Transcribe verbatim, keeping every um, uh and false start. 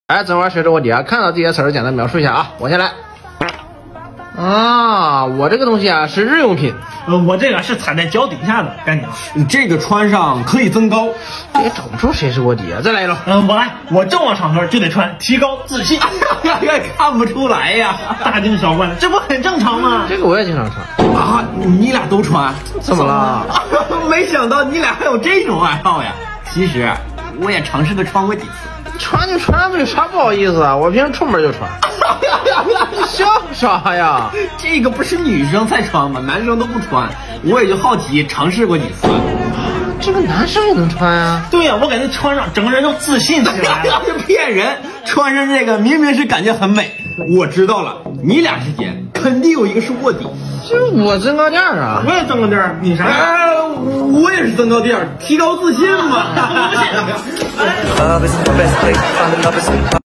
哎，整晚学着卧底啊，看到这些词儿简单描述一下啊。我先来。啊，我这个东西啊是日用品， 呃，我这个是踩在脚底下的，该你了。 你这个穿上可以增高， 也找不出谁是卧底啊。再来一轮。 嗯、呃，我来，我正往场合就得穿，提高自信。 看不出来呀， 大惊小怪的，这不很正常吗？ 这个我也经常穿啊，你俩都穿， 怎么了？ 没想到你俩还有这种爱好呀。其实我也尝试着穿过几次。 穿就穿呗，有啥不好意思啊？我平时出门就穿。你笑啥呀？ 这个不是女生才穿吗？男生都不穿。我也就好奇尝试过几次。 这个男生也能穿呀？ 对呀，我感觉穿上整个人都自信起来了。 这骗人！穿上这个明明是感觉很美。我知道了，你俩之间肯定有一个是卧底。 就是我增高垫啊！ 我也增高垫，你啥？ 哎，我也是增高垫，提高自信嘛。 不信。